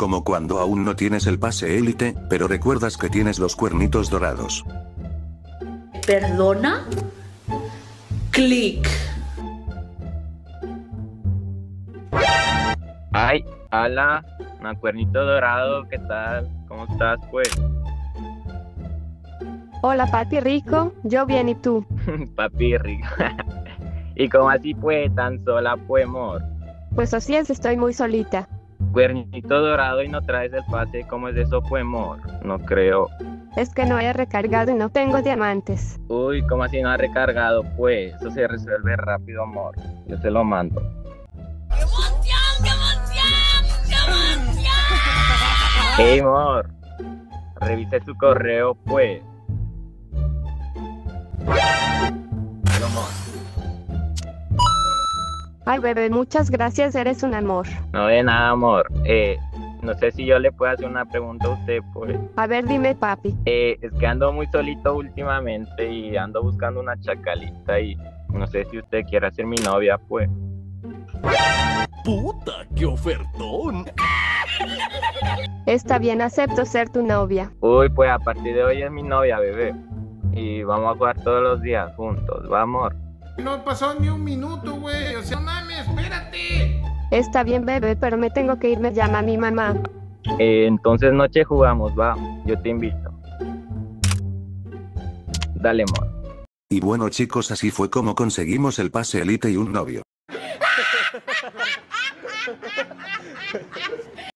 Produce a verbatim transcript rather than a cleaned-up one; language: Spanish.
Como cuando aún no tienes el pase élite, pero recuerdas que tienes los cuernitos dorados. ¿Perdona? Clic. Ay, ala, una cuernito dorado, ¿qué tal? ¿Cómo estás, pues? Hola, papi rico, yo bien, ¿y tú? Papi rico. ¿Y cómo así, pues, tan sola, pues, amor? Pues así es, estoy muy solita. Cuernito dorado y no traes el pase, ¿cómo es eso, pues, amor? No creo. Es que no he recargado y no tengo diamantes. Uy, ¿cómo así no ha recargado? Pues, eso se resuelve rápido, amor. Yo se lo mando. ¡Qué emoción, qué emoción, qué emoción! Hey, amor, revise su correo, pues. Hola, amor. Ay, bebé, muchas gracias, eres un amor. No de nada, amor. Eh, no sé si yo le puedo hacer una pregunta a usted, pues. A ver, dime, papi. Eh, es que ando muy solito últimamente y ando buscando una chacalita y no sé si usted quiere ser mi novia, pues. ¡Puta, qué ofertón! Está bien, acepto ser tu novia. Uy, pues a partir de hoy es mi novia, bebé. Y vamos a jugar todos los días juntos, ¿va, amor? No pasó ni un minuto, güey. O sea, no mames, espérate. Está bien, bebé, pero me tengo que ir, me llama mi mamá. Eh, entonces noche jugamos, va. Yo te invito. Dale, amor. Y bueno chicos, así fue como conseguimos el pase élite y un novio.